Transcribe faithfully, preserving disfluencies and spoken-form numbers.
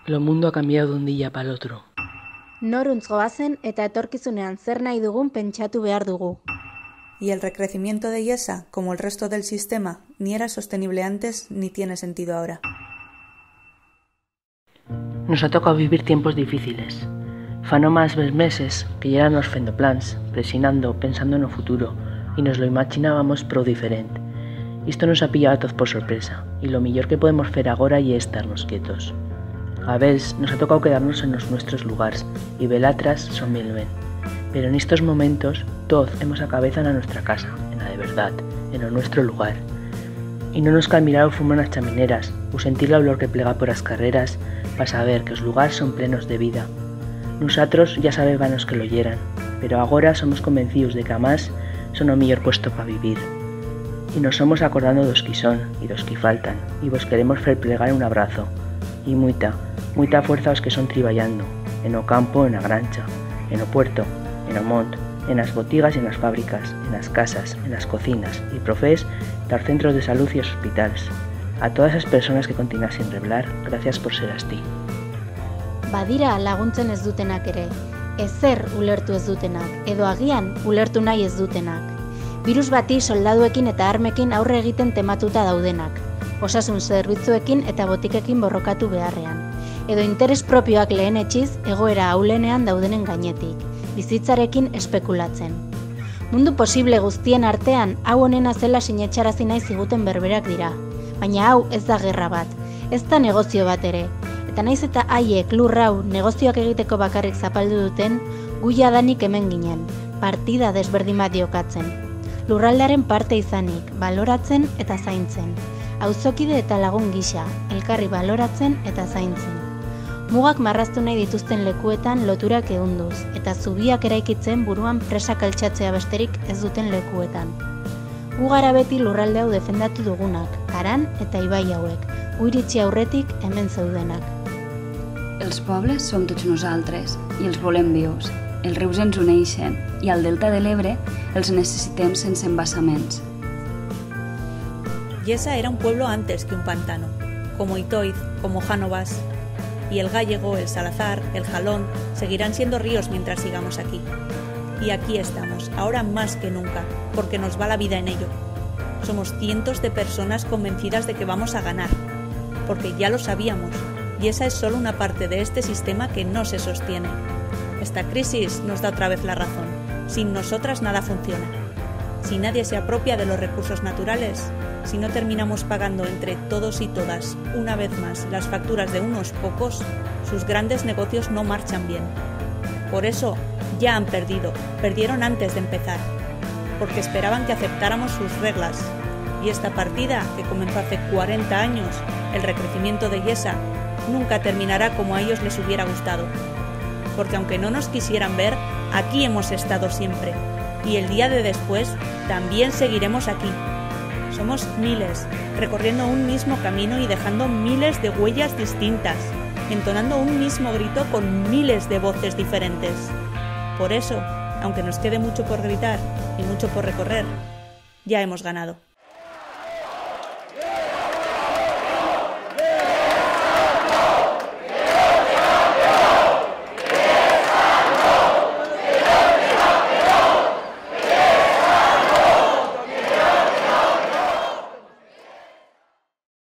Lo mundo ha cambiado de un día para el otro. Noruntz goazen eta etorkizunean zer nahi dugun pentsatu behar dugu. Y el recrecimiento de Yesa, como el resto del sistema, ni era sostenible antes ni tiene sentido ahora. Nos ha tocado vivir tiempos difíciles. Fa no más meses que ya nos fendo plans, presinando, pensando en el futuro, y nos lo imaginábamos pro diferente. Isto nos ha pillado a todos por sorpresa, y lo mejor que podemos hacer ahora y es estarnos quietos. A veces nos ha tocado quedarnos en los nuestros lugares, y velatras son bien ven. Pero en estos momentos, todos hemos a cabeza en nuestra casa, en la de verdad, en el nuestro lugar. Y no nos cal mirar o fumar las chamineras, o sentir la olor que plega por las carreras, para saber que los lugares son plenos de vida. Nosotros ya sabébamos que lo yeran, pero ahora somos convencidos de que jamás son o millor puesto para vivir. Y nos somos acordando dos que son y dos que faltan, y vos queremos fer plegar un abrazo. Y muita, muita fuerza os que son triballando, en o campo, en la grancha, en o puerto, en o mont, en las botigas y en las fábricas, en las casas, en las cocinas y profés dar centros de salud y hospitales. A todas esas personas que continúan sin reblar, gracias por ser asti. Badira laguntzen ez dutenak ere, ezer ulertu ez dutenak, edo agian ulertu nahi ez dutenak. Virus bati soldaduekin eta armekin aurre egiten tematuta daudenak, osasun zerbitzuekin eta botikekin borrokatu beharrean, edo interes propioak lehenetsiz egoera ahulenean daudenen gainetik, bizitzarekin espekulatzen. Mundu posible guztien artean hau honena zela sinetxarazi nahi ziguten berberak dira, baina hau ez da gerra bat, ez da negozio bat ere, eta naiz eta haiek lur hau negozioak egiteko bakarrik zapaldu duten, gu jadanik hemen ginen, partida desberdin bat diokatzen. Lurraldearen parte izanik, baloratzen eta zaintzen. Auzokide eta lagun gisa, elkarri baloratzen eta zaintzen. Mugak marraztu nahi dituzten lekuetan loturak ehunduz, eta zubiak eraikitzen buruan presak altxatzea besterik ez duten lekuetan. Gu gara beti lurralde hau defendatu dugunak, Aran eta Ibai hauek, gu iritsi aurretik hemen zeudenak. Els pobles som tots nosaltres i els volem vius. Els rius ens uneixen i al Delta de l'Ebre els necessitem sense embassaments. Yesa era un pueblo antes que un pantano, como Itoiz, como Jánovas. Y el Gallego, el Salazar, el Jalón seguirán siendo ríos mientras sigamos aquí. Y aquí estamos, ahora más que nunca, porque nos va la vida en ello. Somos cientos de personas convencidas de que vamos a ganar, porque ya lo sabíamos, y esa es solo una parte de este sistema que no se sostiene. Esta crisis nos da otra vez la razón. Sin nosotras nada funciona. Si nadie se apropia de los recursos naturales, si no terminamos pagando entre todos y todas, una vez más, las facturas de unos pocos, sus grandes negocios no marchan bien. Por eso, ya han perdido, perdieron antes de empezar, porque esperaban que aceptáramos sus reglas. Y esta partida, que comenzó hace cuarenta años, el recrecimiento de Yesa, nunca terminará como a ellos les hubiera gustado. Porque aunque no nos quisieran ver, aquí hemos estado siempre. Y el día de después también seguiremos aquí. Somos miles, recorriendo un mismo camino y dejando miles de huellas distintas, entonando un mismo grito con miles de voces diferentes. Por eso, aunque nos quede mucho por gritar y mucho por recorrer, ya hemos ganado.